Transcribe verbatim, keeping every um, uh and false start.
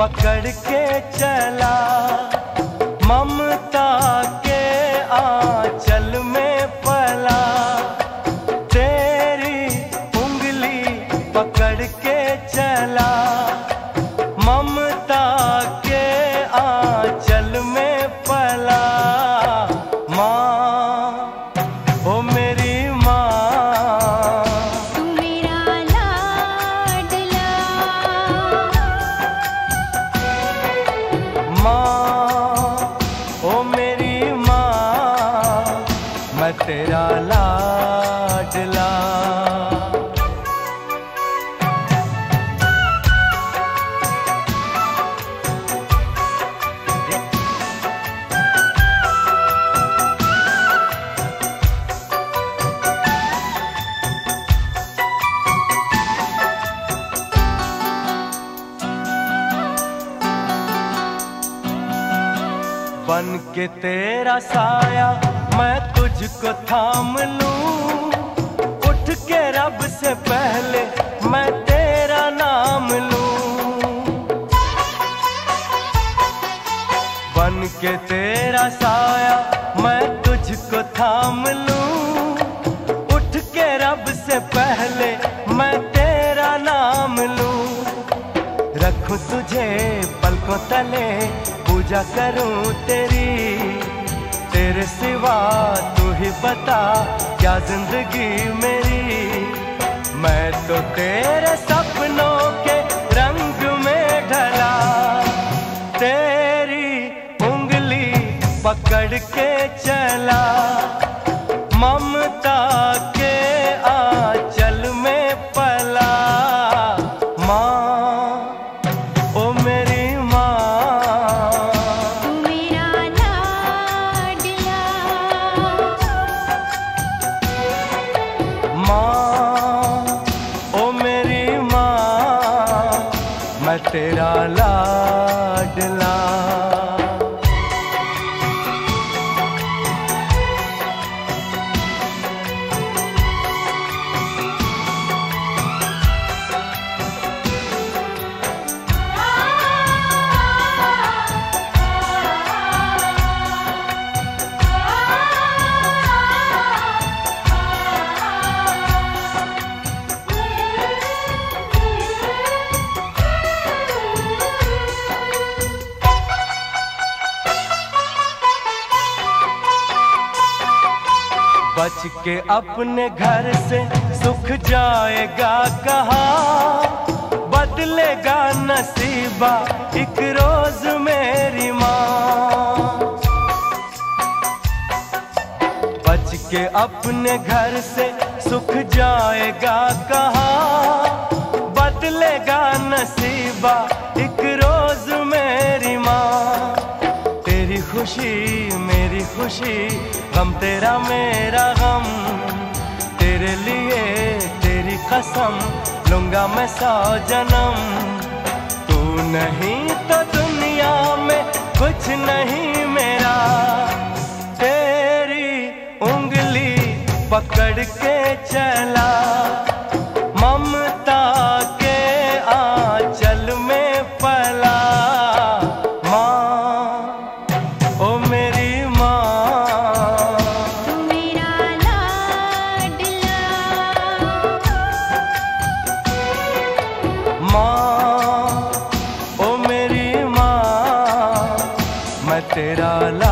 पकड़ के चला, ममता के आंचल में पला, तेरी उंगली पकड़ के चला, ममता के आंचल में पला। माँ ओ मेरी माँ, तू मेरा लाडला। माँ ओ मेरी माँ, मैं तेरा लाडला। बन के तेरा साया मैं तुझको थाम लूं, उठ के रब से पहले मैं तेरा नाम लूं। बन के तेरा साया मैं तुझको थाम लूं, उठ के रब से पहले मैं तेरा नाम लूं। रखूं तुझे पलकों तले, पूजा करूं तेरी, तेरे सिवा तू ही बता क्या जिंदगी मेरी। मैं तो तेरे सपनों के रंग में ढला, तेरी उंगली पकड़ के चला, ममता के आंचल में पला। माँ ओ मेरी मैं तेरा लाडला। बच के अपने घर से सुख जाएगा कहाँ, बदलेगा नसीबा एक रोज मेरी माँ। बच के अपने घर से सुख जाएगा कहाँ, बदलेगा नसीबा एक रोज मेरी माँ। तेरी खुशी मेरी खुशी, गम तेरा मेरा गम, तेरे लिए तेरी कसम लूंगा मैं सौ जन्म। तू नहीं तो दुनिया में कुछ नहीं मेरा, तेरी उंगली पकड़ के चला, ममता के आंचल में पला। तेरा